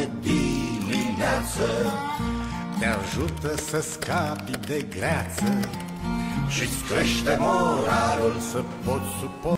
de dimineață te ajută să scapi de greață și-ți crește moralul să poți suporta.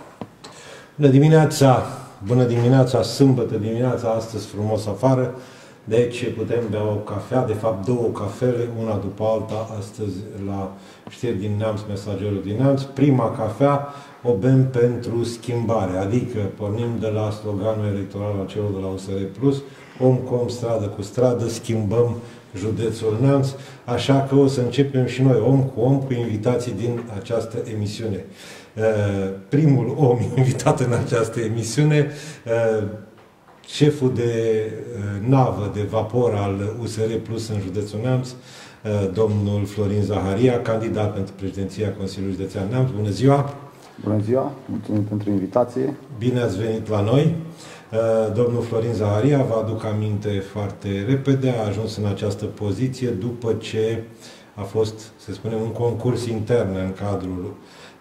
Bună dimineața, sâmbătă dimineața, astăzi frumos afară, deci putem bea o cafea, de fapt două cafele, una după alta, astăzi la Știri din Neamț, Mesagerul din Neamț. Prima cafea o bem pentru schimbare, adică pornim de la sloganul electoral al celor de la USR+, om cu om, stradă cu stradă, schimbăm județul Neamț, așa că o să începem și noi, om cu om, cu invitații din această emisiune. Primul om invitat în această emisiune, șeful de navă de vapor al USR Plus în județul Neamț, domnul Florin Zaharia, candidat pentru președinția Consiliului Județean Neamț. Bună ziua! Bună ziua! Mulțumim pentru invitație! Bine ați venit la noi! Domnul Florin Zaharia, vă aduc aminte foarte repede, a ajuns în această poziție după ce a fost, să spunem, un concurs intern în cadrul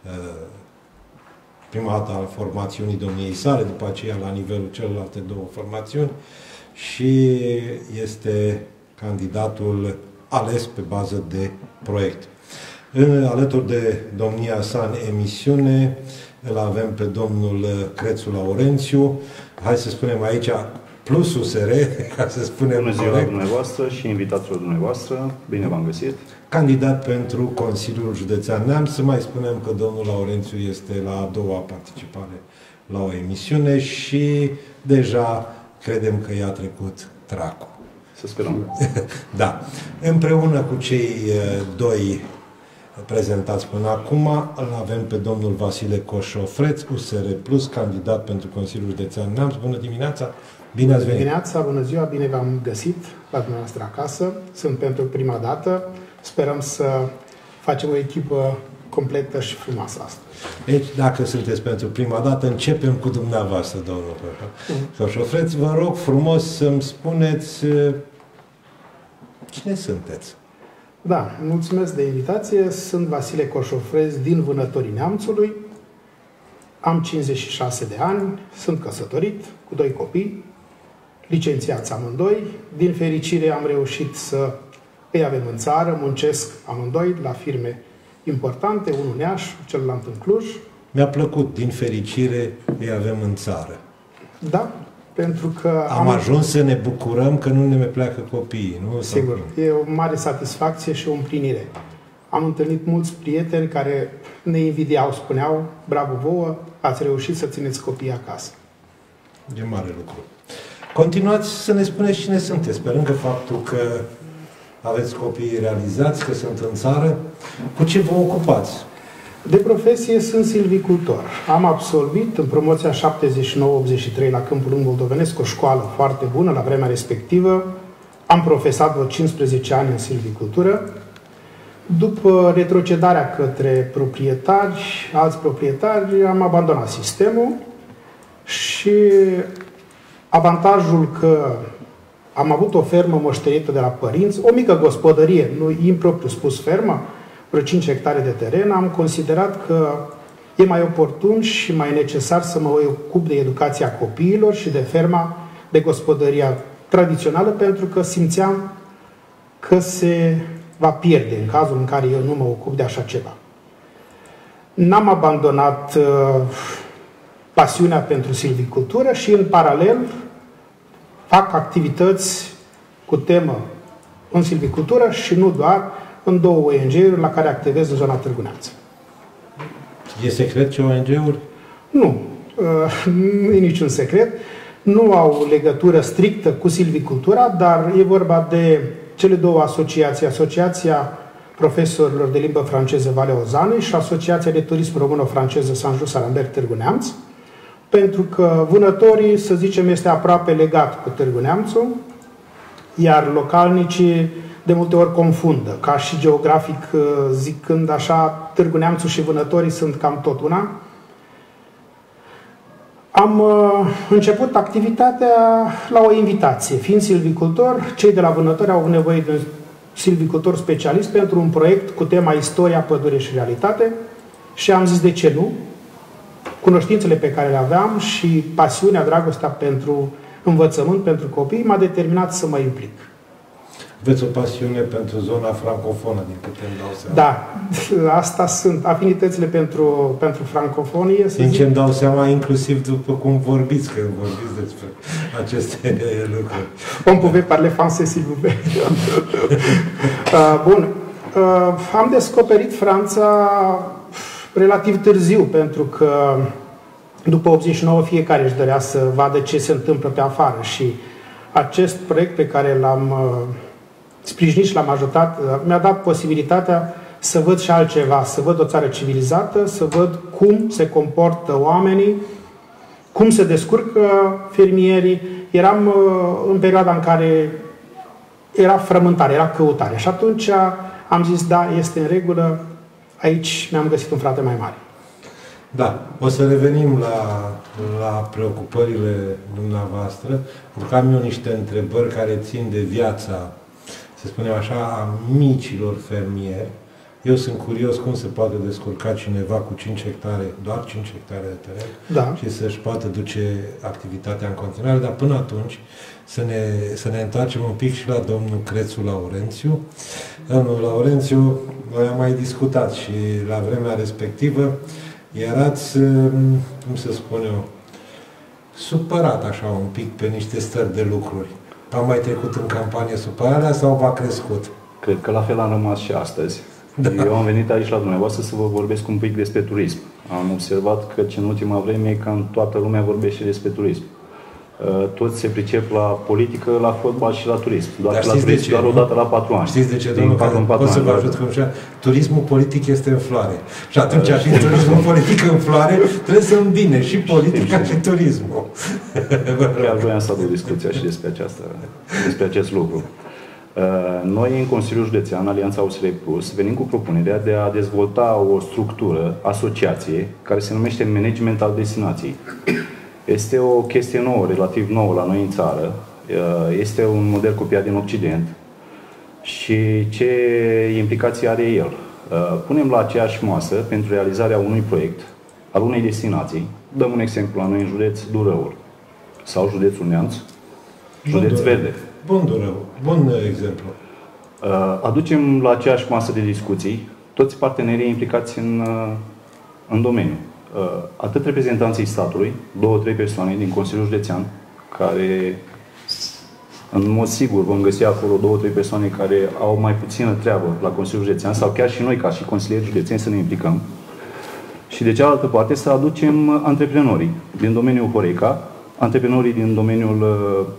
prima dată al formațiunii domniei sale, după aceea la nivelul celelalte două formațiuni, și este candidatul ales pe bază de proiect. Alături de domnia sa în emisiune îl avem pe domnul Crețu Laurențiu, hai să spunem aici plus USR, ca să spunem. Bună ziua dumneavoastră și invitațiilor dumneavoastră, bine v-am găsit. Candidat pentru Consiliul Județean Neamț. Să mai spunem că domnul Laurențiu este la a doua participare la o emisiune și deja credem că i-a trecut tracul. Să sperăm. Da. Împreună cu cei doi prezentați până acum, îl avem pe domnul Vasile Coșofreț, USR Plus, candidat pentru Consiliul Județean Neamț. Bună dimineața! Bine ați venit! Bună dimineața, bună ziua, bine v-am găsit la dumneavoastră acasă. Sunt pentru prima dată. Sperăm să facem o echipă completă și frumoasă asta. Deci, dacă sunteți pentru prima dată, începem cu dumneavoastră, domnul Coșofreț. Vă rog frumos să-mi spuneți cine sunteți. Da, mulțumesc de invitație. Sunt Vasile Coșofreț din Vânătorii Neamțului. Am 56 de ani, sunt căsătorit cu 2 copii, licențiați amândoi. Din fericire am reușit să îi avem în țară, muncesc amândoi la firme importante, unul în Iași, celălalt în Cluj. Mi-a plăcut, din fericire îi avem în țară. Da, pentru că am ajuns să ne bucurăm că nu ne mai pleacă copiii, nu? Sigur, e o mare satisfacție și o împlinire. Am întâlnit mulți prieteni care ne invidiau, spuneau, bravo vouă, ați reușit să țineți copiii acasă. E mare lucru. Continuați să ne spuneți cine sunteți, pe lângă faptul că aveți copii realizați, că sunt în țară, cu ce vă ocupați? De profesie sunt silvicultor. Am absolvit în promoția 79-83 la Câmpul Lung Moldovenesc o școală foarte bună la vremea respectivă. Am profesat vreo 15 ani în silvicultură. După retrocedarea către proprietari, alți proprietari, am abandonat sistemul și avantajul că am avut o fermă moștenită de la părinți, o mică gospodărie, nu impropriu spus fermă, vreo 5 hectare de teren, am considerat că e mai oportun și mai necesar să mă ocup de educația copiilor și de ferma, de gospodăria tradițională, pentru că simțeam că se va pierde în cazul în care eu nu mă ocup de așa ceva. N-am abandonat pasiunea pentru silvicultură și în paralel fac activități cu temă în silvicultură și nu doar, în 2 ONG-uri la care activez în zona Târgu Neamț. E secret ce ONG-uri? Nu, nu e niciun secret. Nu au legătură strictă cu silvicultura, dar e vorba de cele 2 asociații, Asociația Profesorilor de Limbă Franceză Valea Ozanei și Asociația de Turism Româno-Franceză Saint-Just-Salambert Târgu Neamț, pentru că Vânătorii, să zicem, este aproape legat cu Târgu Neamțul, iar localnicii de multe ori confundă, ca și geografic zicând așa, Târgu Neamțul și Vânătorii sunt cam tot una. Am început activitatea la o invitație. Fiind silvicultor, cei de la Vânători au nevoie de un silvicultor specialist pentru un proiect cu tema Istoria, pădure și realitate și am zis de ce nu. Cunoștințele pe care le aveam și pasiunea, dragostea pentru învățământ pentru copii m-a determinat să mă implic. Aveți o pasiune pentru zona francofonă, din câte îmi dau seama. Da, asta sunt afinitățile pentru francofonie. Din ce îmi dau seama, inclusiv după cum vorbiți, că vorbiți despre aceste lucruri. On pouvait parler français, s'il vous plaît. Bun. Am descoperit Franța relativ târziu, pentru că după 89 fiecare își dorea să vadă ce se întâmplă pe afară și acest proiect pe care l-am sprijinit și l-am ajutat mi-a dat posibilitatea să văd și altceva, să văd o țară civilizată, să văd cum se comportă oamenii, cum se descurcă fermierii. Eram în perioada în care era frământare, era căutare și atunci am zis, da, este în regulă, aici mi-am găsit un frate mai mare. Da, o să revenim la preocupările dumneavoastră, pentru că am eu niște întrebări care țin de viața, să spunem așa, a micilor fermieri. Eu sunt curios cum se poate descurca cineva cu 5 hectare, doar 5 hectare de teren, da, și să-și poată duce activitatea în continuare, dar până atunci să ne întoarcem un pic și la domnul Crețu Laurențiu. Domnul Laurențiu, noi am mai discutat și la vremea respectivă erați, cum să spun eu, supărat așa un pic pe niște stări de lucruri. Am mai trecut în campanie supărarea sau v-a crescut? Cred că la fel am rămas și astăzi. Da. Eu am venit aici la dumneavoastră să vă vorbesc un pic despre turism. Am observat că în ultima vreme cam toată lumea vorbește despre turism. Toți se pricep la politică, la fotbal și la turism. Doar la turism, doar o dată la 4 ani. Știți de ce, domnul, pot să vă ajut cum așa? Turismul politic este în floare. Și atunci, și turismul politic în floare, trebuie să îmbine și politica și turismul. Chiar voiam să aduc discuția și despre acest lucru. Noi, în Consiliul Județean, Alianța USR Plus, venim cu propunerea de a dezvolta o structură, asociație, care se numește Management al Destinației. Este o chestie nouă, relativ nouă la noi în țară. Este un model copiat din Occident. Și ce implicații are el? Punem la aceeași masă, pentru realizarea unui proiect, al unei destinații. Dăm un exemplu la noi în județ, Durăul. Sau județul Neamț, județ Verde. Bun Durău, bun exemplu. Aducem la aceeași masă de discuții toți partenerii implicați în domeniu. Atât reprezentanții statului, 2-3 persoane din Consiliul Județean, care în mod sigur vom găsi acolo 2-3 persoane care au mai puțină treabă la Consiliul Județean, sau chiar și noi ca și consilieri județeni să ne implicăm. Și de cealaltă parte să aducem antreprenorii din domeniul Horeca, antreprenorii din domeniul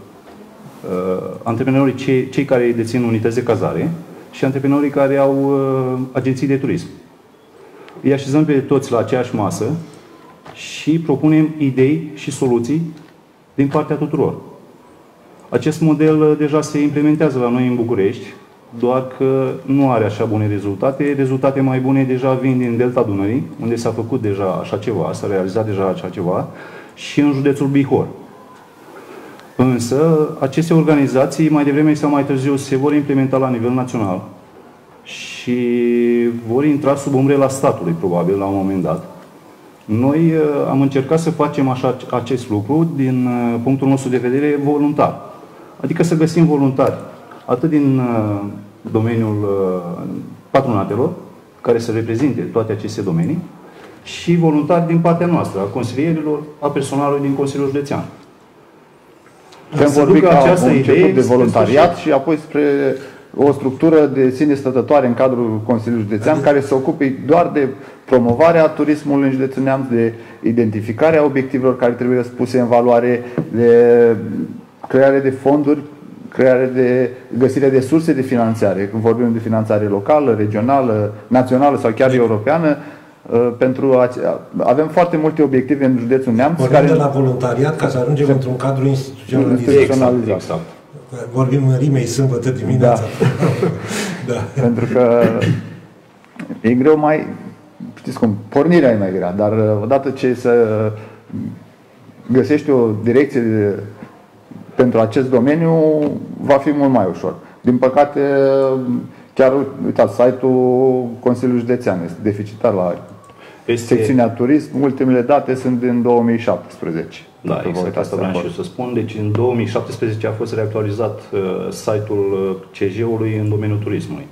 antreprenorii cei care dețin unități de cazare și antreprenorii care au agenții de turism. Îi așezăm pe toți la aceeași masă și propunem idei și soluții din partea tuturor. Acest model deja se implementează la noi în București, doar că nu are așa bune rezultate. Rezultate mai bune deja vin din Delta Dunării, unde s-a făcut deja așa ceva, s-a realizat deja așa ceva, și în județul Bihor. Însă, aceste organizații, mai devreme sau mai târziu, se vor implementa la nivel național și vor intra sub umbrela statului, probabil, la un moment dat. Noi am încercat să facem acest lucru din punctul nostru de vedere voluntar. Adică să găsim voluntari, atât din domeniul patronatelor, care să reprezinte toate aceste domenii, și voluntari din partea noastră, a consilierilor, a personalului din Consiliul Județean. Putem vorbi ca un început de voluntariat și apoi spre o structură de sine stătătoare în cadrul Consiliului Județean, care se ocupe doar de promovarea turismului în județul Neamț, de identificarea obiectivelor care trebuie spuse în valoare, de creare de fonduri, creare de găsirea de surse de finanțare, când vorbim de finanțare locală, regională, națională sau chiar europeană. Avem foarte multe obiective în județul Neamț. Vorbim de la voluntariat ca să ajungem într-un cadru instituționalizat. Exact. Vorbim în Rimei sâmbătă dimineața. Da. Da. Pentru că e greu mai... Știți cum, pornirea e mai grea, dar odată ce să găsești o direcție pentru acest domeniu, va fi mult mai ușor. Din păcate, chiar, uitați, site-ul Consiliului Județean este deficitar la secțiunea turism, ultimele date sunt din 2017. Da, exact, asta vreau și eu să spun. Deci în 2017 a fost reactualizat site-ul CJ-ului în domeniul turismului.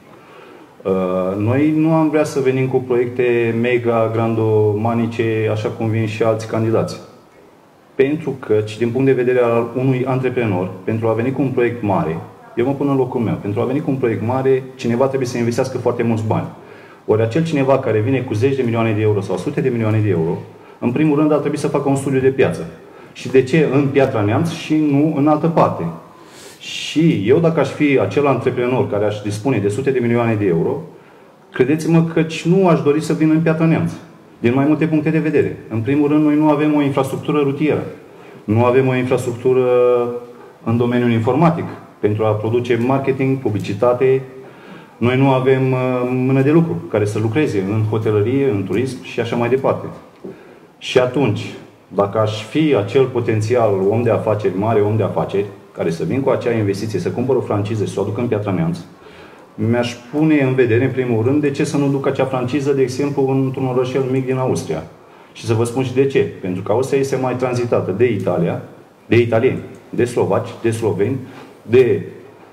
Noi nu am vrea să venim cu proiecte mega grandomanice, așa cum vin și alți candidați. Pentru că, din punct de vedere al unui antreprenor, pentru a veni cu un proiect mare, eu mă pun în locul meu, pentru a veni cu un proiect mare, cineva trebuie să investească foarte mulți bani. Ori acel cineva care vine cu 10 de milioane de euro sau sute de milioane de euro, în primul rând ar trebui să facă un studiu de piață. Și de ce în Piatra Neamț și nu în altă parte? Și eu, dacă aș fi acel antreprenor care aș dispune de sute de milioane de euro, credeți-mă că nu aș dori să vin în Piatra Neamț. Din mai multe puncte de vedere. În primul rând, noi nu avem o infrastructură rutieră. Nu avem o infrastructură în domeniul informatic pentru a produce marketing, publicitate. Noi nu avem mână de lucru care să lucreze în hotelărie, în turism și așa mai departe. Și atunci, dacă aș fi acel potențial om de afaceri, mare om de afaceri, care să vin cu acea investiție, să cumpăr o franciză și să o aduc în Piatra Neamț, mi-aș pune în vedere, în primul rând, de ce să nu duc acea franciză, de exemplu, într-un orășel mic din Austria. Și să vă spun și de ce. Pentru că Austria este mai tranzitată de Italia, de italieni, de slovaci, de sloveni, de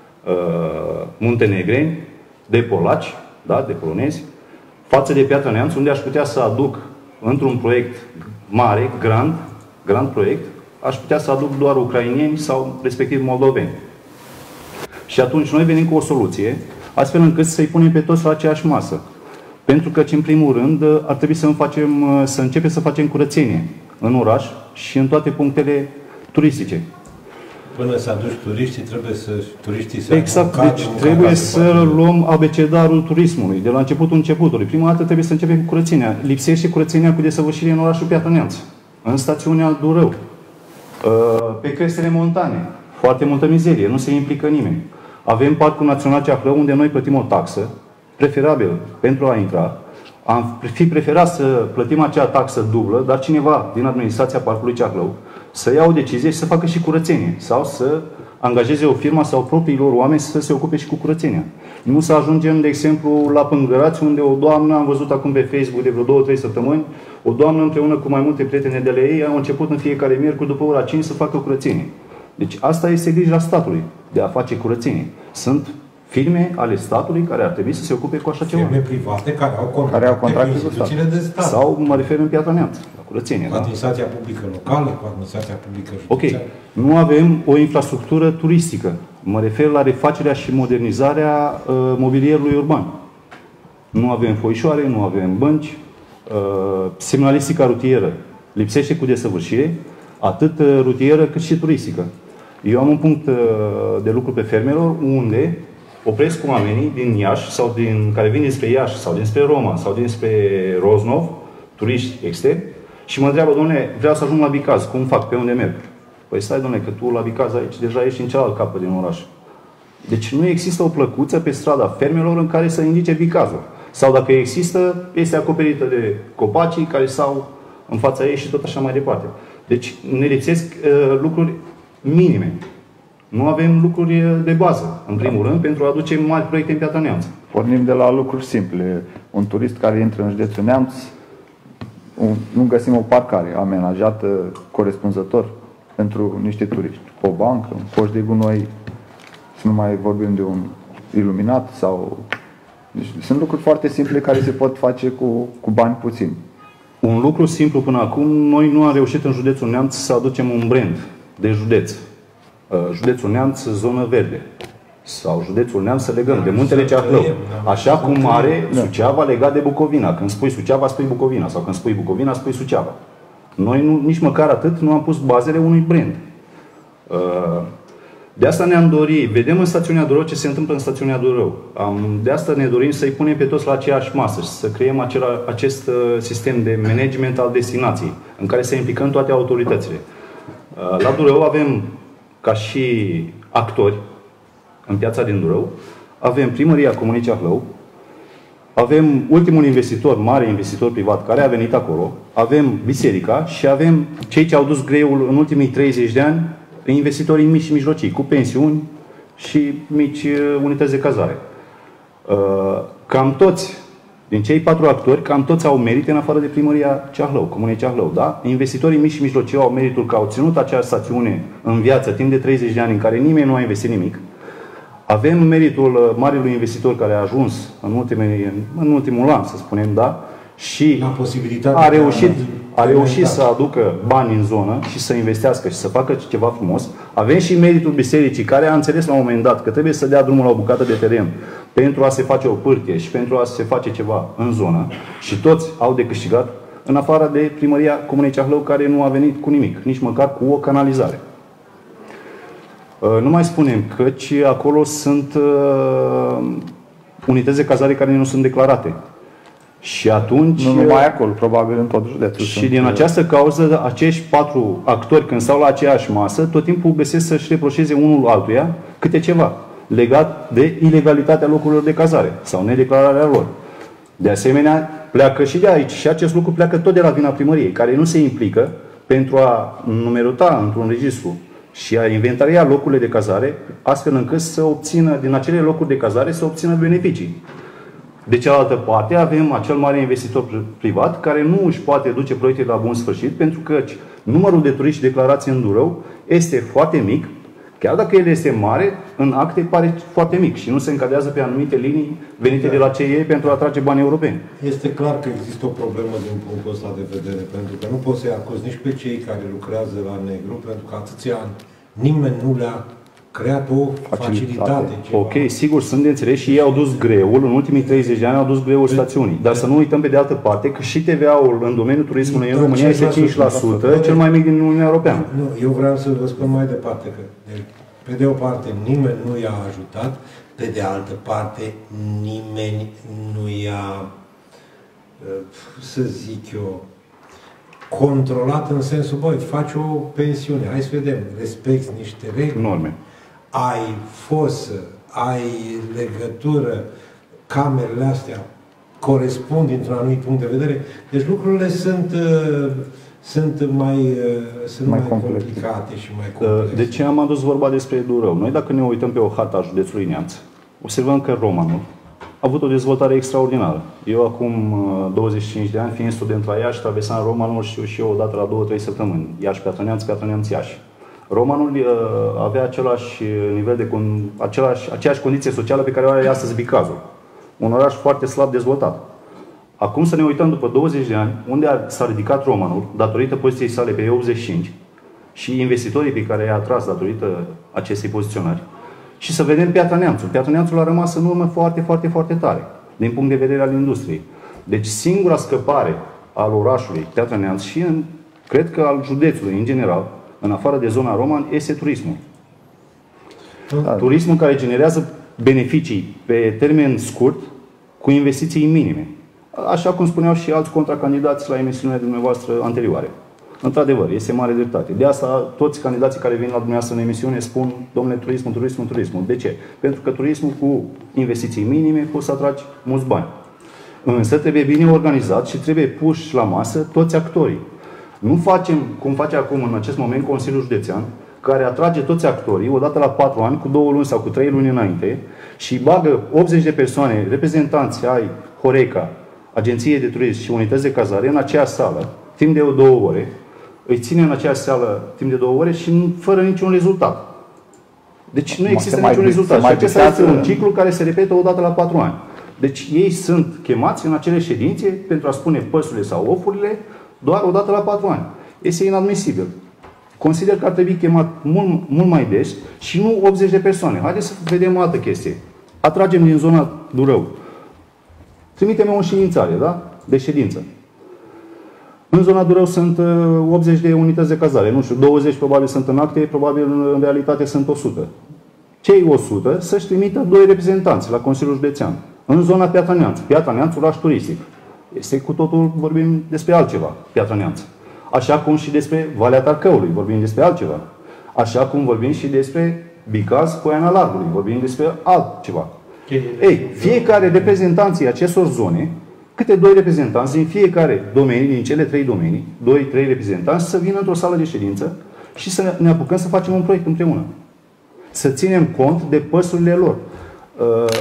muntenegreni, de polaci, da, de polonezi, față de Piatra Neamț, unde aș putea să aduc într-un proiect mare, grand proiect, aș putea să aduc doar ucraineni sau respectiv moldoveni. Și atunci noi venim cu o soluție, astfel încât să-i punem pe toți la aceeași masă. Pentru că, în primul rând, ar trebui să începem să facem curățenie în oraș și în toate punctele turistice. Până să aduci turiștii, turiștii să... Exact, deci trebuie să luăm abecedarul turismului, de la începutului. Prima dată trebuie să începem cu curățenia. Lipsește curățenia cu desăvârșire în orașul Piatra Neamț, în stațiunea Durău, pe crestele montane. Foarte multă mizerie, nu se implică nimeni. Avem Parcul Național Ceahlău, unde noi plătim o taxă, preferabil pentru a intra. Am fi preferat să plătim acea taxă dublă, dar cineva din administrația Parcului Ceahlău să ia o decizie și să facă și curățenie. Sau să angajeze o firmă sau propriilor oameni să se ocupe și cu curățenia. Nu să ajungem, de exemplu, la Pângărați, unde o doamnă, am văzut acum pe Facebook de vreo 2-3 săptămâni, o doamnă împreună cu mai multe prietene de la ei au început în fiecare miercuri după ora 5 să facă curățenie. Deci asta este grija statului, de a face curățenie. Sunt firme ale statului care ar trebui să se ocupe cu așa ceva. Firme private care au contracte cu instituțiile de stat. Sau mă refer în Piatra Neamț, la curățenie. Cu administrația publică locală, cu administrația publică județeană. Ok. Nu avem o infrastructură turistică. Mă refer la refacerea și modernizarea mobilierului urban. Nu avem foișoare, nu avem bănci. Semnalistica rutieră lipsește cu desăvârșire, atât rutieră cât și turistică. Eu am un punct de lucru pe Fermelor unde opresc oamenii din Iași sau care vin dinspre Iași sau dinspre Roma sau dinspre Roznov, turiști externi, și mă întreabă: dom'le, vreau să ajung la Bicaz, cum fac, pe unde merg? Păi stai, dom'le, că tu la Bicaz aici deja ești în cealaltă capăt din oraș. Deci nu există o plăcuță pe strada Fermelor în care să indice Bicazul. Sau dacă există, este acoperită de copacii care stau în fața ei și tot așa mai departe. Deci ne lipsesc lucruri minime. Nu avem lucruri de bază, în primul rând, pentru a aduce mari proiecte în Piatra Neamț. Pornim de la lucruri simple. Un turist care intră în județul Neamț, nu găsim o parcare amenajată corespunzător pentru niște turiști. O bancă, un coș de gunoi, să nu mai vorbim de un iluminat sau... Deci, sunt lucruri foarte simple care se pot face cu bani puțini. Un lucru simplu până acum, noi nu am reușit în județul Neamț să aducem un brand de județ. Județul Neamț, zonă verde. Sau județul Neamț să legăm de Muntele Ceahlău. Așa cum are Suceava legat de Bucovina. Când spui Suceava, spui Bucovina. Sau când spui Bucovina, spui Suceava. Noi nici măcar atât nu am pus bazele unui brand. De asta ne-am dorit. Vedem în stațiunea Durău ce se întâmplă în stațiunea Durău. De asta ne dorim să-i punem pe toți la aceeași masă și să creăm acest sistem de management al destinației, în care să implicăm toate autoritățile. La Durău avem, ca și actori, în piața din Durău, avem Primăria Comunei Ceahlău, avem ultimul investitor, mare investitor privat, care a venit acolo, avem biserica și avem cei ce au dus greul în ultimii 30 de ani, investitorii mici și mijlocii, cu pensiuni și mici unități de cazare. Cam toți Din cei 4 actori, cam toți au merite în afară de primăria Ceahlău, Comunei Ceahlău, da? Investitorii mici și mijlocii au meritul că au ținut acea stațiune în viață timp de 30 de ani în care nimeni nu a investit nimic. Avem meritul marilui investitor care a ajuns în ultimul an, să spunem, da? Și a reușit să aducă bani în zonă și să investească și să facă ceva frumos. Avem și meritul bisericii care a înțeles la un moment dat că trebuie să dea drumul la o bucată de teren pentru a se face o pârtie și pentru a se face ceva în zonă și toți au de câștigat, în afară de primăria Comunei Ceahlău care nu a venit cu nimic, nici măcar cu o canalizare. Nu mai spunem căci acolo sunt unități de cazare care nu sunt declarate. Și atunci... Nu numai acolo, probabil în tot județul. Și din această cauză, acești 4 actori, când stau la aceeași masă, tot timpul găsesc să-și reproșeze unul altuia câte ceva legat de ilegalitatea locurilor de cazare sau nedeclararea lor. De asemenea, pleacă și de aici. Și acest lucru pleacă tot de la vina primăriei, care nu se implică pentru a numerota într-un registru și a inventaria locurile de cazare, astfel încât să obțină, din acele locuri de cazare, să obțină beneficii. De cealaltă parte, avem acel mare investitor privat care nu își poate duce proiectele la bun sfârșit pentru că numărul de turiști declarați în Dulău este foarte mic, chiar dacă el este mare, în acte pare foarte mic și nu se încadrează pe anumite linii venite de la CEE pentru a atrage bani europeni. Este clar că există o problemă din punctul ăsta de vedere, pentru că nu poți să-i acuzi nici pe cei care lucrează la negru, pentru că atâția ani nimeni nu le-a creat o facilitate. Ok, sigur, sunt de înțeles și ei au dus greul, în ultimii 30 de ani au dus greul stațiunii. Dar să nu uităm pe de altă parte că și TVA-ul în domeniul turismului în România este 5%, cel mai mic din Uniunea Europeană. Nu, eu vreau să vă spun mai departe că, pe de o parte, nimeni nu i-a ajutat, pe de altă parte, nimeni nu i-a, să zic eu, controlat în sensul, băi, faci o pensiune, hai să vedem, respecti niște reguli. Norme. Ai fosă, ai legătură, camerele astea corespund dintr-un anumit punct de vedere. Deci lucrurile sunt mai complicate și mai complexe. De ce am adus vorba despre Dulău? Noi dacă ne uităm pe o hartă a județului Neamț, observăm că Romanul a avut o dezvoltare extraordinară. Eu acum 25 de ani, fiind student la Iași, traversam Romanul și eu odată la 2-3 săptămâni. Iași, Piatra Neamț, Piatra Neamț, Iași. Romanul avea același nivel de aceeași condiție socială pe care o are astăzi Bicazul. Un oraș foarte slab dezvoltat. Acum să ne uităm după 20 de ani unde s-a ridicat Romanul datorită poziției sale pe 85 și investitorii pe care i-a atras datorită acestei poziționări. Și să vedem Piatra Neamțul. Piatra Neamțul a rămas în urmă foarte, foarte, foarte tare din punct de vedere al industriei. Deci singura scăpare al orașului Piatra Neamț și cred că al județului în general, în afară de zona Roman, este turismul. Da. Turismul care generează beneficii pe termen scurt cu investiții minime. Așa cum spuneau și alți contracandidați la emisiunile dumneavoastră anterioare. Într-adevăr, este mare dreptate. De asta toți candidații care vin la dumneavoastră în emisiune spun, domnule, turismul. De ce? Pentru că turismul cu investiții minime poți să atragi mulți bani. Însă trebuie bine organizat și trebuie puși la masă toți actorii. Nu facem, cum face acum în acest moment Consiliul Județean, care atrage toți actorii, odată la 4 ani, cu 2 luni sau cu 3 luni înainte, și bagă 80 de persoane, reprezentanți ai Horeca, Agenției de Turism și Unități de Cazare, în aceeași sală, timp de 2 ore, îi ține în aceeași sală timp de 2 ore și fără niciun rezultat. Deci nu există niciun rezultat. Și acesta este un ciclu care se repetă odată la 4 ani. Deci ei sunt chemați în acele ședințe pentru a spune păsurile sau ofurile doar odată la 4 ani. Este inadmisibil. Consider că ar trebui chemat mult mai des și nu 80 de persoane. Haideți să vedem o altă chestie. Atragem din zona Dulău. Trimitem o înștiințare, da? De ședință. În zona Dulău sunt 80 de unități de cazare. Nu știu, 20 probabil sunt în acte, probabil în realitate sunt 100. Cei 100 să-și trimită 2 reprezentanți la Consiliul Județean. În zona Piatra Neamț. Piatra Neamț, oraș turistic. Este cu totul, vorbim despre altceva, Piatra Neamț. Așa cum și despre Valea Tarcăului, vorbim despre altceva. Așa cum vorbim și despre Bicaz, Poiana Largului, vorbim despre altceva. Ei, fiecare reprezentanții acestor zone, câte 2 reprezentanți din fiecare domeniu, din cele 3 domenii, 2-3 reprezentanți, să vină într-o sală de ședință și să ne apucăm să facem un proiect împreună. Să ținem cont de păsurile lor.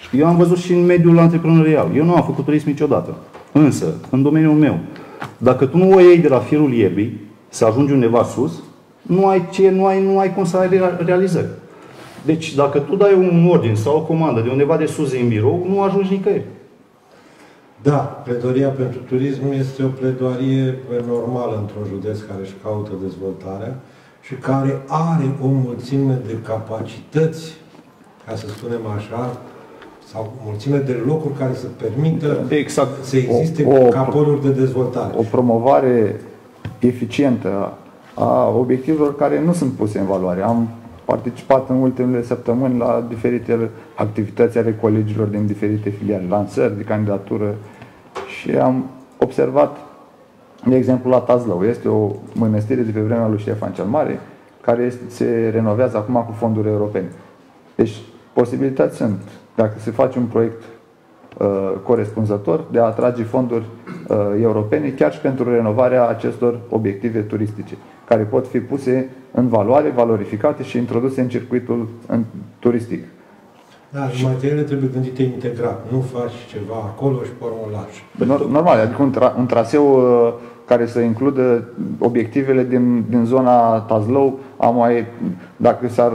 Eu am văzut și în mediul antreprenorial. Eu nu am făcut turism niciodată. Însă, în domeniul meu, dacă tu nu o iei de la firul iebii să ajungi undeva sus, nu ai cum să ai realizări. Deci, dacă tu dai un ordin sau o comandă de undeva de sus în birou, nu ajungi nicăieri. Da, pledoaria pentru turism este o pledoarie normală într-un județ care își caută dezvoltarea și care are o mulțime de capacități, ca să spunem așa, sau mulțime de locuri care să permită să existe ca poluri de dezvoltare. O promovare eficientă a obiectivelor care nu sunt puse în valoare. Am participat în ultimele săptămâni la diferite activități ale colegilor din diferite filiale, lansări de candidatură și am observat, de exemplu, la Tazlău. Este o mănăstire de pe vremea lui Ștefan cel Mare care se renovează acum cu fonduri europene. Deci, posibilități sunt, dacă se face un proiect corespunzător, de a atrage fonduri europene chiar și pentru renovarea acestor obiective turistice, care pot fi puse în valoare, valorificate și introduse în circuitul turistic. Da, materiile trebuie gândite integrat. Nu faci ceva acolo și pe urmă lași. Normal, adică un traseu care să includă obiectivele din zona Tazlău, dacă s-ar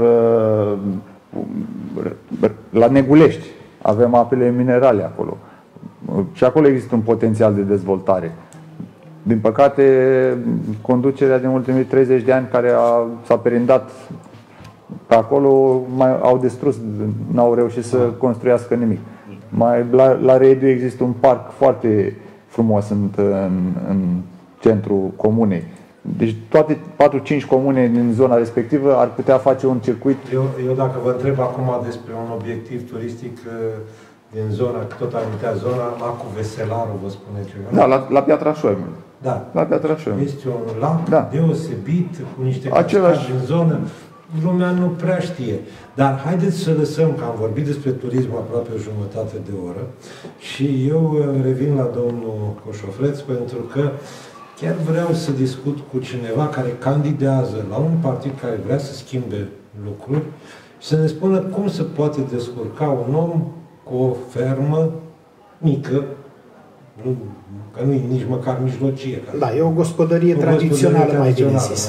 la Negulești, avem apele minerale acolo. Și acolo există un potențial de dezvoltare. Din păcate, conducerea din ultimii 30 de ani care s-a perindat pe acolo au distrus, n-au reușit să construiască nimic. La Rediu există un parc foarte frumos în centrul comunei. Deci toate 4-5 comune din zona respectivă ar putea face un circuit. Eu dacă vă întreb acum despre un obiectiv turistic din zona, tot amintea zona, Lacul Veselaru, vă spune ceva? Da, la Piatra Șoimă. Da. La Piatra Șoimă. Este un lac deosebit, cu niște același din zonă. Lumea nu prea știe. Dar haideți să lăsăm, că am vorbit despre turism aproape o jumătate de oră și eu revin la domnul Coșofleț pentru că chiar vreau să discut cu cineva care candidează la un partid care vrea să schimbe lucruri și să ne spună cum se poate descurca un om cu o fermă mică, că nu e nici măcar mijlocie. Da, e o gospodărie tradițională, mai bine zis.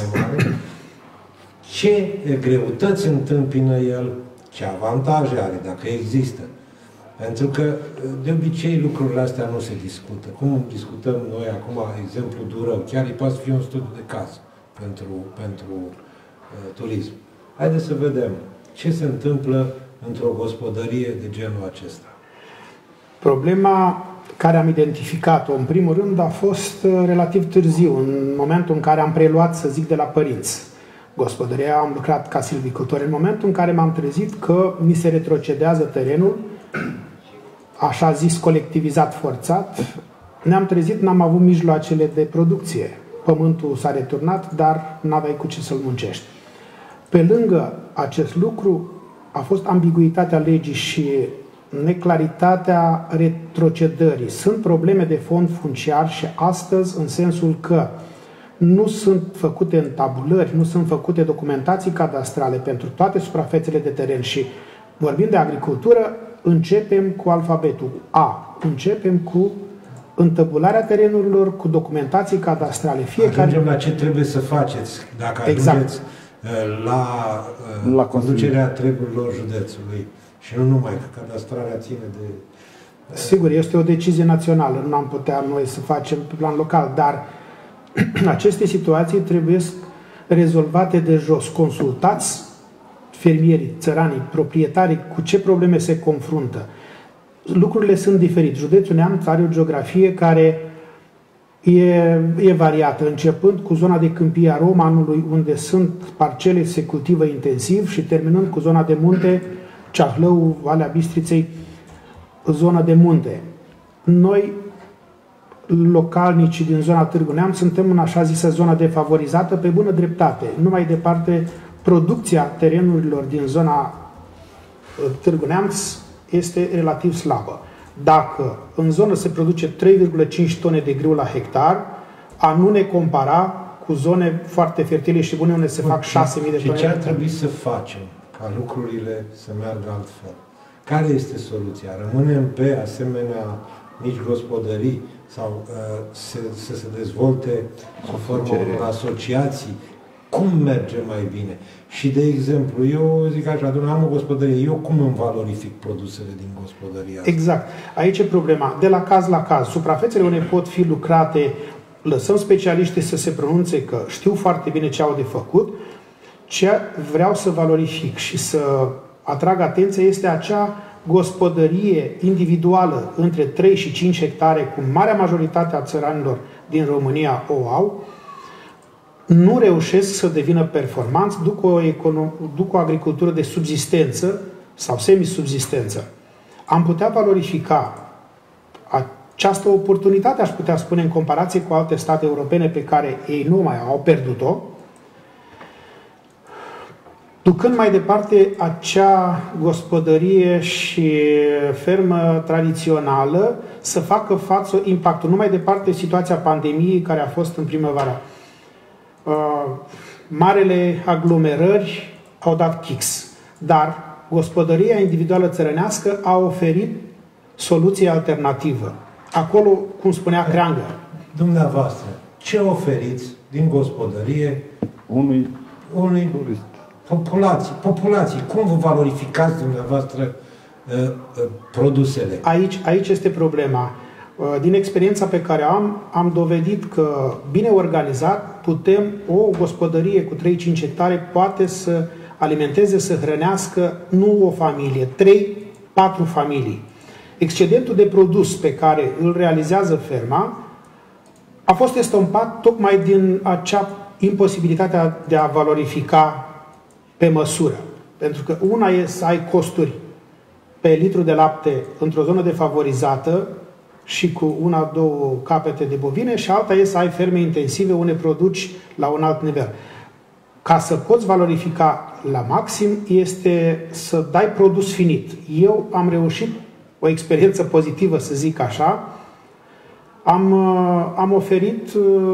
Ce greutăți întâmpină el, ce avantaje are, dacă există. Pentru că, de obicei, lucrurile astea nu se discută. Cum discutăm noi acum, exemplu Durău, chiar îi poate fi un studiu de caz pentru turism. Haideți să vedem ce se întâmplă într-o gospodărie de genul acesta. Problema care am identificat-o, în primul rând, a fost relativ târziu, în momentul în care am preluat, să zic, de la părinți gospodăria. Am lucrat ca silvicultor. În momentul în care m-am trezit că mi se retrocedează terenul, așa zis colectivizat, forțat, ne-am trezit, n-am avut mijloacele de producție. Pământul s-a returnat, dar n-aveai cu ce să-l muncești. Pe lângă acest lucru a fost ambiguitatea legii și neclaritatea retrocedării. Sunt probleme de fond funciar și astăzi, în sensul că nu sunt făcute tabulări, nu sunt făcute documentații cadastrale pentru toate suprafețele de teren și vorbind de agricultură, începem cu alfabetul A. Începem cu întabularea terenurilor, cu documentații cadastrale. Ajungem la ce trebuie să faceți dacă ajungeți la conducerea treburilor județului. Și nu numai, că cadastrarea ține de... Sigur, este o decizie națională, nu am putea noi să facem pe plan local, dar aceste situații trebuie rezolvate de jos. Consultați fermierii, țăranii, proprietarii, cu ce probleme se confruntă. Lucrurile sunt diferite. Județul Neamț are o geografie care e variată, începând cu zona de câmpie a Romanului, unde sunt parcele se cultivă intensiv, și terminând cu zona de munte, Ceahlău, Valea Bistriței, zona de munte. Noi, localnicii din zona Târgu Neamț, suntem în așa zisă zona defavorizată pe bună dreptate. Nu mai departe, producția terenurilor din zona Târgu Neamț este relativ slabă. Dacă în zonă se produce 3,5 tone de grâu la hectar, a nu ne compara cu zone foarte fertile și bune unde se fac 6.000 de tone. Și ce ar trebui să facem ca lucrurile să meargă altfel? Care este soluția? Rămânem pe asemenea mici gospodării sau să se dezvolte sub formă unor asociații? Cum merge mai bine? Și, de exemplu, eu zic așa, am o gospodărie, eu cum îmi valorific produsele din gospodăria asta? Exact. Aici e problema. De la caz la caz. Suprafețele unde pot fi lucrate, lăsăm specialiștii să se pronunțe că știu foarte bine ce au de făcut. Ce vreau să valorific și să atrag atenția este acea gospodărie individuală între 3 și 5 hectare, cum marea majoritate a țăranilor din România o au, nu reușesc să devină performanți, duc o agricultură de subzistență sau semisubzistență. Am putea valorifica această oportunitate, aș putea spune, în comparație cu alte state europene pe care ei nu mai au pierdut-o, ducând mai departe acea gospodărie și fermă tradițională să facă față impactul. Nu mai departe situația pandemiei care a fost în primăvară. Marele aglomerări au dat kicks, dar gospodăria individuală țărănească a oferit soluție alternativă. Acolo, cum spunea Creangă. Dumneavoastră, ce oferiți din gospodărie unui turist? Populații. Cum vă valorificați dumneavoastră produsele? Aici este problema. Din experiența pe care am dovedit că, bine organizat, o gospodărie cu 3-5 hectare poate să alimenteze, să hrănească nu o familie, 3-4 familii. Excedentul de produs pe care îl realizează ferma a fost estompat tocmai din acea imposibilitate de a valorifica pe măsură. Pentru că una e să ai costuri pe litru de lapte într-o zonă defavorizată și cu 1-2 capete de bovine și alta e să ai ferme intensive unde produci la un alt nivel. Ca să poți valorifica la maxim este să dai produs finit. Eu am reușit o experiență pozitivă, să zic așa. Am oferit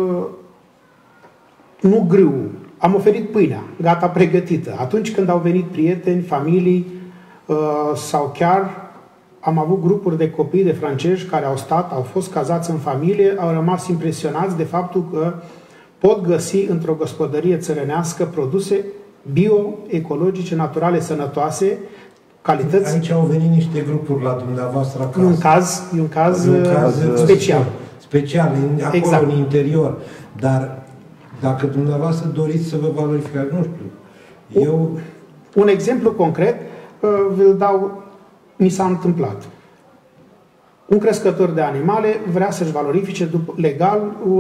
nu grâu, am oferit pâinea, gata pregătită. Atunci când au venit prieteni, familii sau chiar am avut grupuri de copii de francezi care au stat, au fost cazați în familie, au rămas impresionați de faptul că pot găsi într-o gospodărie țărănească produse bio, ecologice, naturale, sănătoase, calități. Aici au venit niște grupuri la dumneavoastră acasă. E un caz special. Special, acolo exact. În interior. Dar dacă dumneavoastră doriți să vă valorificați, nu știu, Un exemplu concret, vi-l dau, mi s-a întâmplat. Un crescător de animale vrea să-și valorifice legal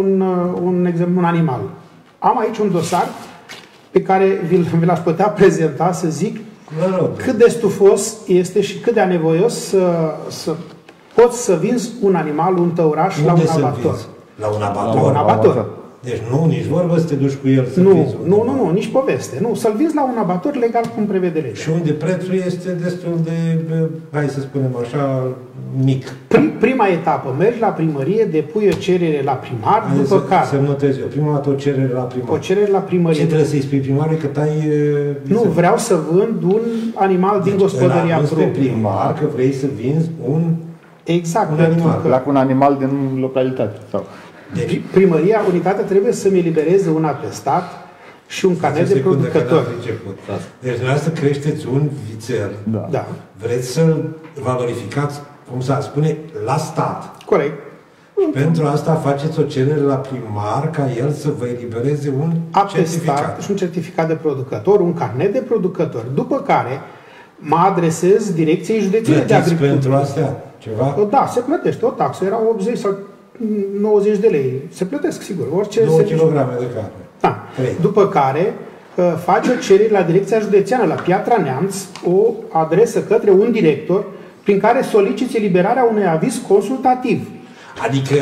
un animal. Am aici un dosar pe care vi l-aș putea prezenta, să zic, cât de stufos este și cât de anevoios să poți să vinzi un animal, un tăuraș, la un abator. La un abator? La un abator. Deci nici vorbă să te duci cu el să vinzi. Nu, nici poveste. Nu, să-l vinzi la un abator legal cum prevede legea. Și unde prețul este destul de, hai să spunem așa, mic. Prima etapă, mergi la primărie, depui o cerere la primar, după care... Să notez eu. Prima dată o cerere la primar. O cerere la primărie. Ce trebuie să-i spui primarului că tai... Nu, vreau să vând un animal din gospodăria proprie. Primar că vrei să vinzi un... Exact. Un animal. Un animal din localitate. Sau... Deci, primăria, unitatea trebuie să-mi elibereze un atestat și un carnet de producător. Deci, dumneavoastră creșteți un vițel. Da. Vreți să-l valorificați, cum s-ar spune, la stat. Corect. Pentru asta faceți o cerere la primar ca el să vă elibereze un certificat. Și un certificat de producător, un carnet de producător. După care mă adresez Direcției Județene de Agricultură. Pentru astea ceva? Da, se plătește o taxă. Era 80 sau 90 de lei. Se plătesc, sigur. 2 kg de carne. Da. 3. După care face o cerere la Direcția Județeană, la Piatra Neamț, o adresă către un director prin care soliciți eliberarea unui aviz consultativ. Adică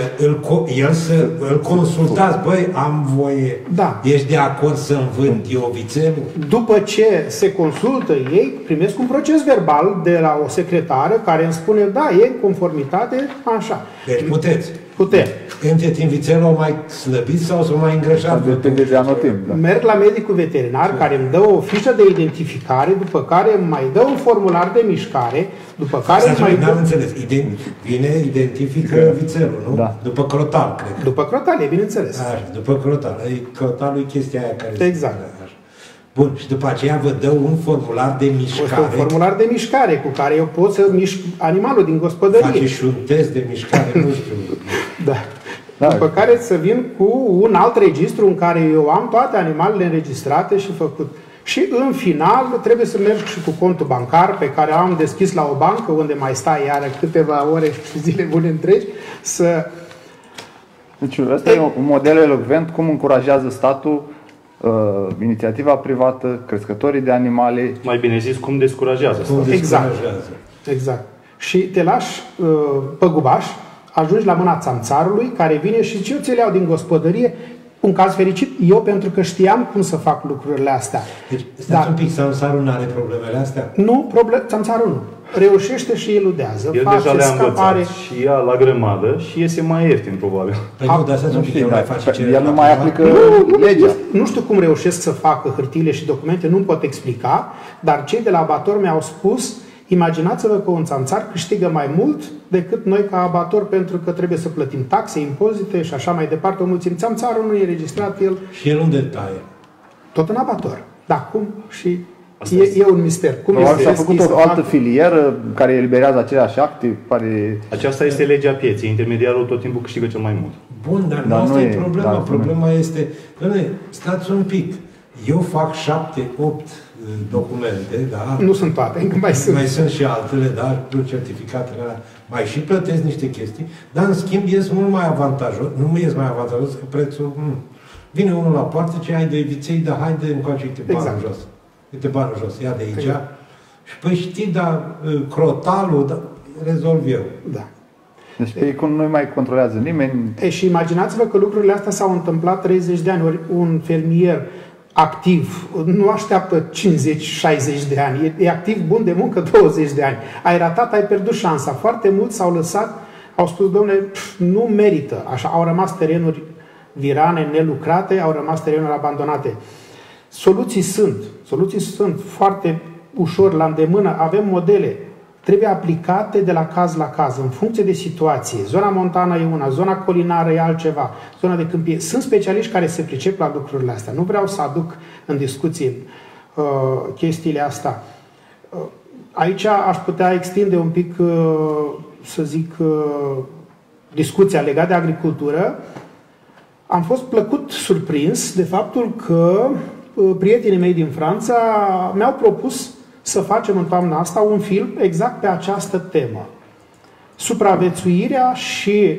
îl consultați, băi, am voie, ești de acord să-mi vând eu vițelul? După ce se consultă ei, primesc un proces verbal de la o secretară care îmi spune, da, e în conformitate, așa. Deci puteți. Putem. Între timp vițelul au mai slăbit sau s-au mai îngrășat? Depinde de anotimp. Da. Merg la medicul veterinar care îmi dă o fișă de identificare, după care îmi mai dă un formular de mișcare, după care îmi mai n-am înțeles. Identifică vițelul, nu? Da. După crotal, cred. După crotal, e bineînțeles. Așa, după crotal. Crotalul e chestia aia care... Exact. Bun, și după aceea vă dă un formular de mișcare. Un formular de mișcare cu care eu pot să mișc animalul din gospodărie. Face și un test de mișcare, nu știu. Da. După care să vin cu un alt registru în care eu am toate animalele înregistrate și făcut. Și în final trebuie să merg și cu contul bancar pe care am deschis la o bancă unde mai stai iară câteva ore și zile bune întregi să... Deci ăsta e un model elocvent cum încurajează statul inițiativa privată, crescătorii de animale. Mai bine zis, cum descurajează statul. Exact. Și te lași păgubaș, ajungi la mâna țamțarului care vine și ce eu ți le iau din gospodărie, un caz fericit, eu pentru că știam cum să fac lucrurile astea. Deci, stați un pic, țamțarul nu are problemele astea? Nu, țamțarul nu. Reușește și eludează. El deja le-a învățat și ia la grămadă și iese mai ieftin, probabil. Păi nu, dar stați un pic, mai face el nu mai aplică legea. Nu știu cum reușesc să facă hârtiile și documente, nu pot explica, dar cei de la abator mi-au spus, imaginați-vă că un țanțar câștigă mai mult decât noi ca abator pentru că trebuie să plătim taxe, impozite și așa mai departe. O mulțime. Țanțarul nu e registrat, el... Și el unde taie? Tot în abator. Da, cum? Și e un mister. Cum s-a făcut o altă filieră care eliberează aceleași acte? Aceasta este legea pieței. Intermediarul tot timpul câștigă cel mai mult. Bun, dar nu asta e problema. Problema este... Stați un pic. Eu fac 7-8 documente, da? Nu sunt toate, încă mai sunt. Mai sunt și altele, dar cu certificatele alea mai și plătesc niște chestii, dar în schimb ies mult mai avantajos, nu mă ies mai avantajos că prețul... Vine unul la poartă, ce ai de viței, dar haide încoace, uite banul jos. Uite banul jos, ia de aici. Și păi știi, dar crotalul, da, rezolv eu. Da. Deci pe ei nu mai controlează nimeni. Și imaginați-vă că lucrurile astea s-au întâmplat 30 de ani, ori un fermier activ, nu așteaptă 50-60 de ani, e activ bun de muncă 20 de ani. Ai ratat, ai pierdut șansa. Foarte mulți s-au lăsat, au spus, domnule, nu merită. Așa, au rămas terenuri virane, nelucrate, au rămas terenuri abandonate. Soluții sunt foarte ușor la îndemână, avem modele. Trebuie aplicate de la caz la caz, în funcție de situație. Zona montană e una, zona colinară e altceva, zona de câmpie. Sunt specialiști care se pricep la lucrurile astea. Nu vreau să aduc în discuție chestiile astea. Aici aș putea extinde un pic, să zic, discuția legată de agricultură. Am fost plăcut surprins de faptul că prietenii mei din Franța mi-au propus să facem în toamna asta un film exact pe această temă. Supraviețuirea și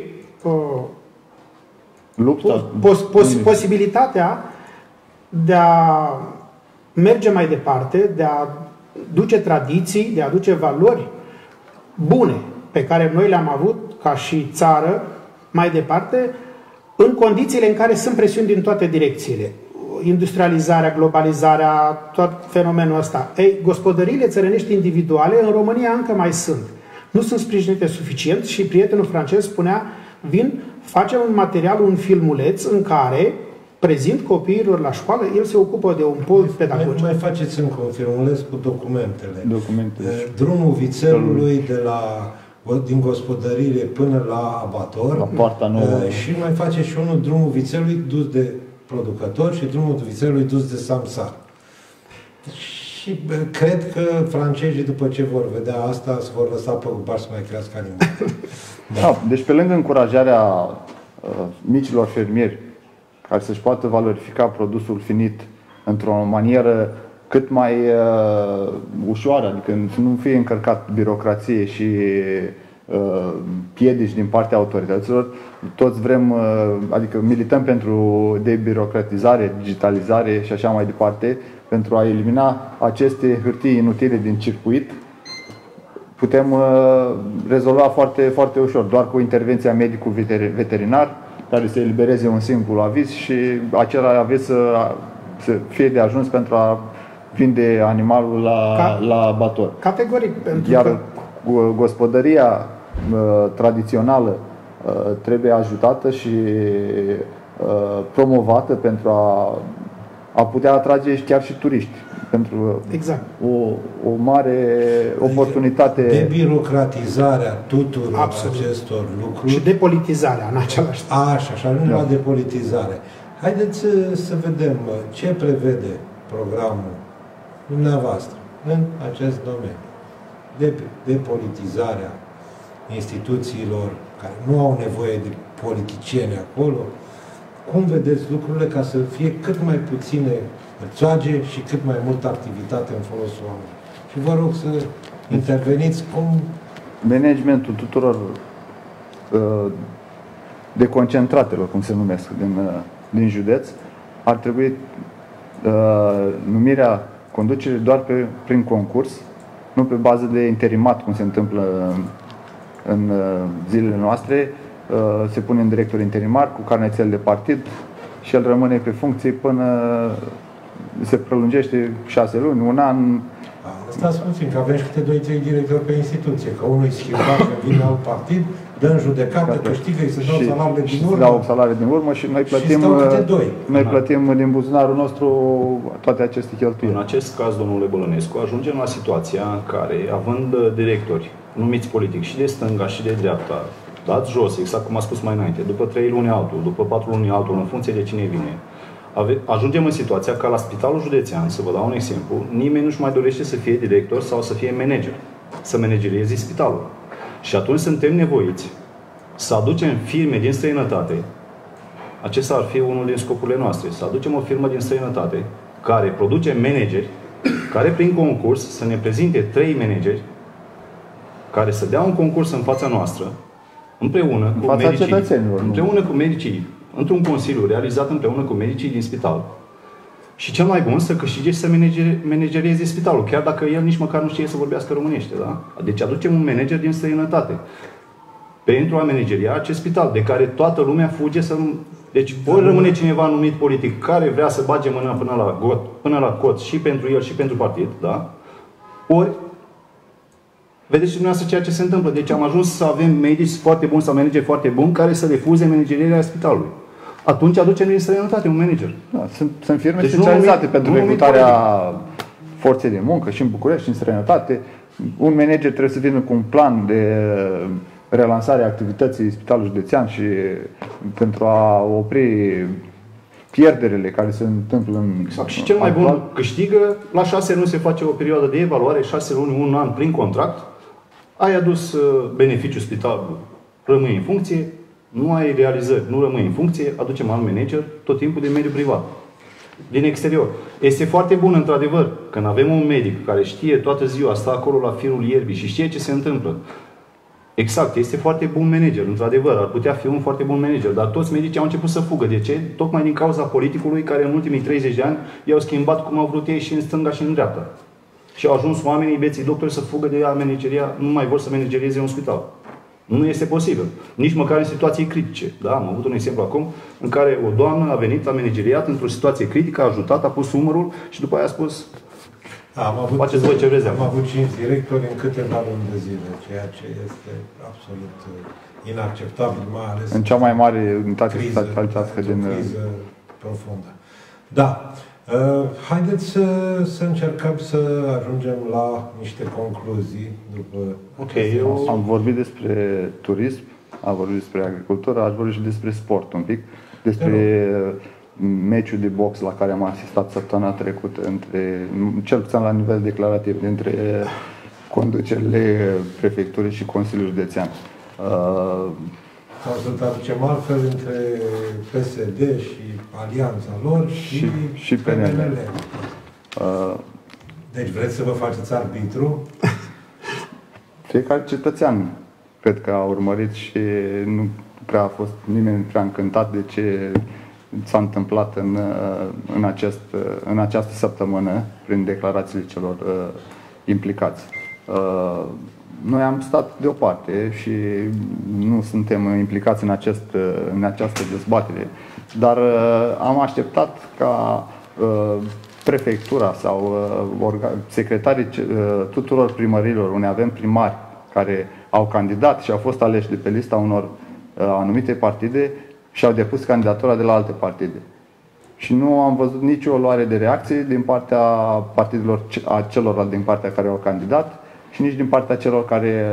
posibilitatea de a merge mai departe, de a duce tradiții, de a duce valori bune pe care noi le-am avut ca și țară mai departe, în condițiile în care sunt presiuni din toate direcțiile. Industrializarea, globalizarea, tot fenomenul ăsta. Gospodăriile țărănești individuale în România încă mai sunt. Nu sunt sprijinite suficient și prietenul francez spunea, facem un material, un filmuleț în care prezint copiilor la școală, el se ocupă de un pol pedagogic. Mai faceți încă un filmuleț cu documentele. Drumul vițelului din gospodărire până la abator. La poarta nouă. Și mai face și unul drumul vițelului dus de producător și drumul vițelului dus de samsar. Și cred că francezii, după ce vor vedea asta, se vor lăsa pe gubar să mai crească animale. Deci pe lângă încurajarea micilor fermieri care să-și poată valorifica produsul finit într-o manieră cât mai ușoară, adică să nu fie încărcat birocrație și piedici din partea autorităților, toți vrem, adică milităm pentru debirocratizare, digitalizare și așa mai departe, pentru a elimina aceste hârtii inutile din circuit. Putem rezolva foarte, foarte ușor, doar cu intervenția medicului veterinar, care să elibereze un singur aviz și acela aviz să fie de ajuns pentru a vinde animalul la abator. Categoric. Iar gospodăria tradițională, trebuie ajutată și promovată pentru a putea atrage chiar și turiști. Pentru exact. o mare oportunitate. Debirocratizarea tuturor acestor lucruri. Și depolitizarea în același timp. Așa, ajungem la depolitizare. Haideți să vedem ce prevede programul dumneavoastră în acest domeniu. Depolitizarea instituțiilor care nu au nevoie de politicieni acolo. Cum vedeți lucrurile ca să fie cât mai puține țoage și cât mai multă activitate în folosul oamenilor? Și vă rog să interveniți cum... Managementul tuturor deconcentratelor, cum se numesc, din județ, ar trebui numirea conducerii doar prin concurs, nu pe bază de interimat, cum se întâmplă în zilele noastre. Se pune un director interimar cu carnețel de partid și el rămâne pe funcție până se prelungește 6 luni, un an. Stați puțin, că avem și câte 2-3 directori pe instituție, că unul îi schimba când vine alt partid, dă în judecată, câștigă, îi se dau salariile din urmă. Dau salariile din urmă și noi plătim din buzunarul nostru toate aceste cheltuieli. În acest caz, domnule Bălănescu, ajungem la situația în care, având directori numiți politic și de stânga și de dreapta, dați jos, exact cum a spus mai înainte, după 3 luni altul, după 4 luni altul, în funcție de cine vine, ajungem în situația ca la Spitalul Județean, să vă dau un exemplu, nimeni nu-și mai dorește să fie director sau să fie manager, să managerieze spitalul. Și atunci suntem nevoiți să aducem firme din străinătate, acesta ar fi unul din scopurile noastre, să aducem o firmă din străinătate care produce manageri, care prin concurs să ne prezinte 3 manageri care să dea un concurs în fața noastră, împreună cu medicii, într-un consiliu realizat împreună cu medicii din spital. Și cel mai bun să câștige și să managerieze spitalul, chiar dacă el nici măcar nu știe să vorbească românește. Da? Deci aducem un manager din străinătate pentru a manageria acest spital, de care toată lumea fuge să... Deci ori rămâne cineva numit politic care vrea să bage mâna până la cot și pentru el și pentru partid, da? Ori vedeți și dumneavoastră ceea ce se întâmplă. Deci am ajuns să avem medici foarte buni sau manageri foarte buni care să refuze managerierea spitalului. Atunci aducem din străinătate un manager. Da, sunt firme specializate pentru recrutarea forței de muncă și în București și în străinătate. Un manager trebuie să vină cu un plan de relansare a activității Spitalului Județean și pentru a opri pierderile care se întâmplă în... Exact. Și cel mai bun câștigă, la 6 luni se face o perioadă de evaluare, 6 luni, 1 an prin contract, ai adus beneficiul spitalului, rămâi în funcție, nu ai realizări, nu rămâi în funcție, aducem alt manager, tot timpul din mediul privat, din exterior. Este foarte bun, într-adevăr, când avem un medic care știe toată ziua, stă acolo la firul ierbii și știe ce se întâmplă. Exact, este foarte bun manager, într-adevăr, ar putea fi un foarte bun manager, dar toți medicii au început să fugă. De ce? Tocmai din cauza politicului care în ultimii 30 de ani i-au schimbat cum au vrut ei și în stânga și în dreapta. Și au ajuns oamenii, beții doctori, să fugă de a manageria, nu mai vor să managerieze un spital. Nu este posibil. Nici măcar în situații critice. Da? Am avut un exemplu acum în care o doamnă a venit, a manageriat într-o situație critică, a ajutat, a pus umărul și după aia a spus faceți voi ce vreți. Am avut 5 directori în câteva luni de zile, ceea ce este absolut inacceptabil, mai ales în cea mai mare unitate spitalicească din criză profundă. Da. Haideți să încercăm să ajungem la niște concluzii după Am vorbit despre turism, am vorbit despre agricultură, aș vorbi și despre sport un pic, despre meciul de box la care am asistat săptămâna trecută, cel puțin la nivel declarativ, dintre conducerile prefecturii și Consiliul Județean. Sau să traducem altfel între PSD și alianța lor și PNL. Deci vreți să vă faceți arbitru? Fiecare cetățean cred că a urmărit și nu prea a fost nimeni prea încântat de ce s-a întâmplat în această săptămână prin declarațiile celor implicați. Noi am stat deoparte și nu suntem implicați în această dezbatere, dar am așteptat ca prefectura sau secretarii tuturor primărilor, unde avem primari care au candidat și au fost aleși de pe lista unor anumite partide și-au depus candidatura de la alte partide. Și nu am văzut nicio luare de reacție din partea partidelor, a celor din partea care au candidat și nici din partea celor care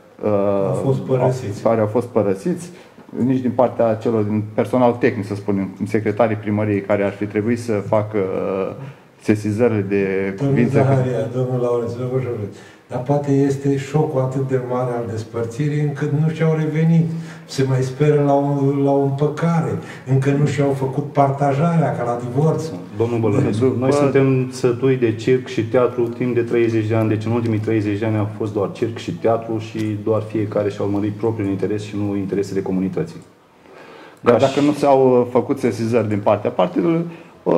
au fost părăsiți, nici din partea celor din personal tehnic, să spunem, secretarii primăriei care ar fi trebuit să facă sesizările de cuvință. Domnul Laurențiu, dar poate este șocul atât de mare al despărțirii încât nu și-au revenit. Se mai speră la o împăcare. Încă nu și-au făcut partajarea ca la divorț. Domnul Bălănescu, noi suntem sătui de circ și teatru timp de 30 de ani. Deci în ultimii 30 de ani a fost doar circ și teatru și doar fiecare și-a urmărit propriul interes și nu interesele comunității. Dar dacă nu s-au făcut sesizări din partea partidului,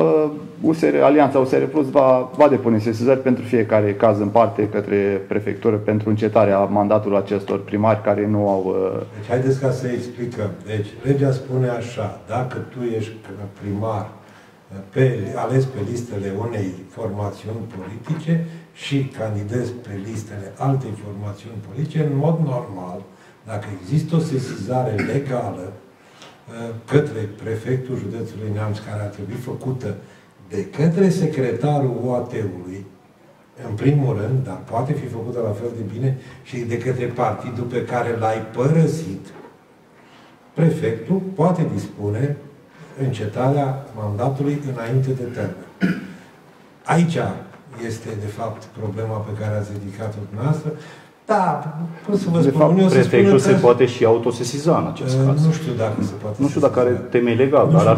Alianța USR Plus va depune sesizări pentru fiecare caz în parte către prefectură pentru încetarea mandatului acestor primari care nu au... Deci haideți ca să explicăm. Deci legea spune așa, dacă tu ești primar ales pe listele unei formațiuni politice și candidezi pe listele altei formațiuni politice, în mod normal, dacă există o sesizare legală către prefectul județului Neamț, care ar trebui făcută de către secretarul UAT-ului, în primul rând, dar poate fi făcută la fel de bine și de către partidul pe care l-ai părăsit, prefectul poate dispune încetarea mandatului înainte de termen. Aici este, de fapt, problema pe care ați ridicat-o dumneavoastră. Da, cum să vă spun, prefectul se poate și autosesiza în acest caz. Nu știu dacă se poate. Nu știu dacă are temei legal, dar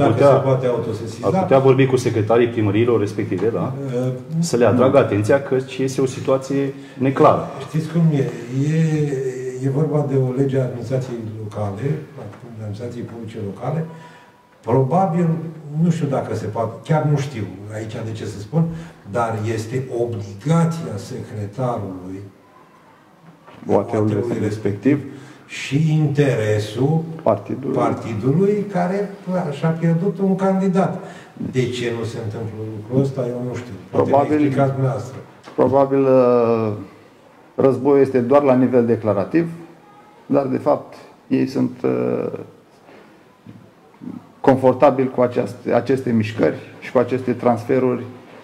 ar putea vorbi cu secretarii primăriilor respective, da? Să le atragă atenția că este o situație neclară. Știți cum e? E vorba de o lege a administrației locale, administrației publice locale. Probabil, nu știu dacă se poate, chiar nu știu aici de ce să spun, dar este obligația secretarului UAT-ului respectiv și interesul partidului care și-a pierdut un candidat. De ce nu se întâmplă lucrul ăsta, eu nu știu. Probabil războiul este doar la nivel declarativ, dar de fapt ei sunt confortabili cu aceste mișcări și cu aceste transferuri,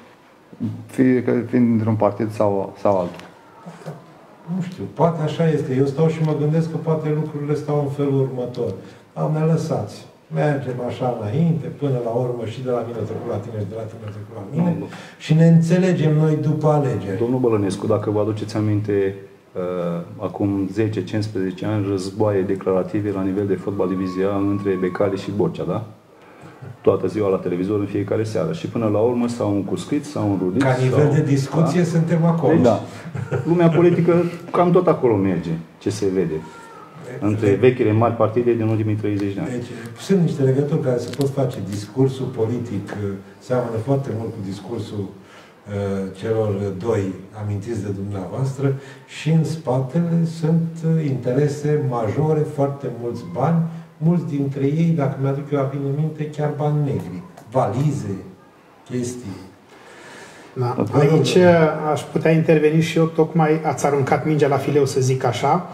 fie că fiind dintr-un partid sau altul. Nu știu, poate așa este. Eu stau și mă gândesc că poate lucrurile stau în felul următor. Ne lăsați. Mergem așa înainte, până la urmă și de la mine trecut la tine și de la tine trecut la mine și ne înțelegem noi după alegeri. Domnul Bălănescu, dacă vă aduceți aminte, acum 10-15 ani, războaie declarative la nivel de fotbal divizia între Becali și Borcea, da? Toată ziua la televizor, în fiecare seară. Și până la urmă s-au încuscrit, s-au înrudit. Ca nivel de discuție suntem acolo. Deci, da. Lumea politică cam tot acolo merge, ce se vede. Între vechile mari partide din ultimii 30 de ani. Deci, sunt niște legături care se pot face. Discursul politic seamănă foarte mult cu discursul celor doi amintiți de dumneavoastră și în spatele sunt interese majore, foarte mulți bani, mulți dintre ei, dacă mi-aduc eu bine minte, chiar bani negri, valize, chestii. Da. Aici aș putea interveni și eu, tocmai ați aruncat mingea la fileu, să zic așa.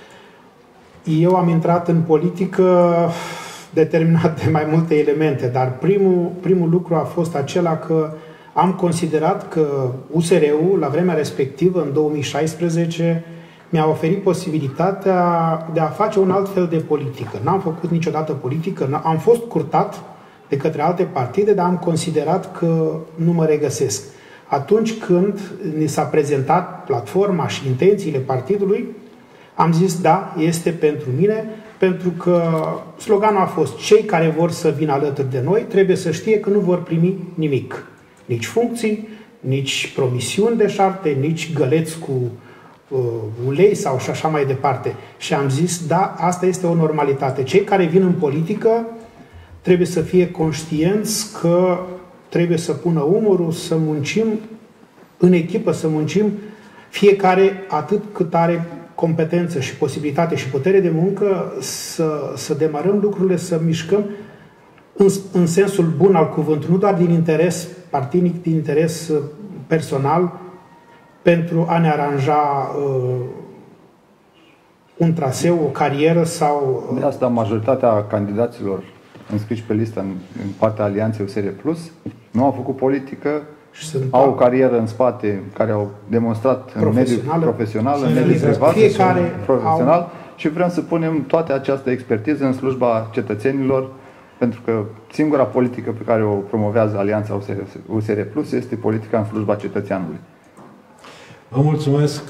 Eu am intrat în politică determinat de mai multe elemente, dar primul lucru a fost acela că am considerat că USR-ul, la vremea respectivă, în 2016, mi-a oferit posibilitatea de a face un alt fel de politică. N-am făcut niciodată politică, am fost curtat de către alte partide, dar am considerat că nu mă regăsesc. Atunci când ni s-a prezentat platforma și intențiile partidului, am zis, da, este pentru mine, pentru că sloganul a fost: cei care vor să vină alături de noi trebuie să știe că nu vor primi nimic. Nici funcții, nici promisiuni de șarte, nici găleți cu ulei sau și așa mai departe. Și am zis, da, asta este o normalitate. Cei care vin în politică trebuie să fie conștienți că trebuie să pună umărul, să muncim în echipă, să muncim fiecare atât cât are competență și posibilitate și putere de muncă, să demarăm lucrurile, să mișcăm în sensul bun al cuvântului, nu doar din interes partinic, din interes personal, pentru a ne aranja un traseu, o carieră sau... De asta majoritatea candidaților înscriși pe listă în partea Alianței USR Plus nu au făcut politică, au o carieră în spate care au demonstrat în mediul profesional, în mediul privat, profesional și vrem să punem toată această expertiză în slujba cetățenilor, pentru că singura politică pe care o promovează Alianța USR Plus este politica în slujba cetățeanului. Vă mulțumesc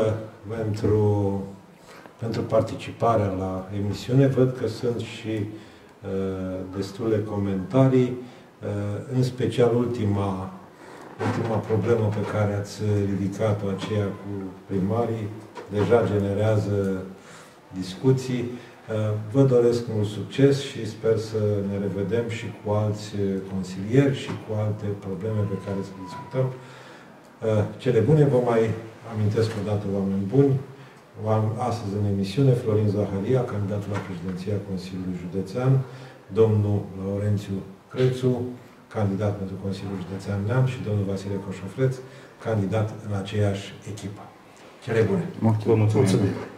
pentru participarea la emisiune. Văd că sunt și destule comentarii, în special ultima problemă pe care ați ridicat-o, aceea cu primarii, deja generează discuții. Vă doresc mult succes și sper să ne revedem și cu alți consilieri și cu alte probleme pe care să discutăm. Cele bune, vă mai amintesc o dată, oameni buni. Astăzi în emisiune Florin Zaharia, candidat la președinția Consiliului Județean, domnul Laurențiu Crețu, candidat pentru Consiliul Județean Neamț și domnul Vasile Coșofreț, candidat în aceeași echipă. Cele bune! Vă mulțumim!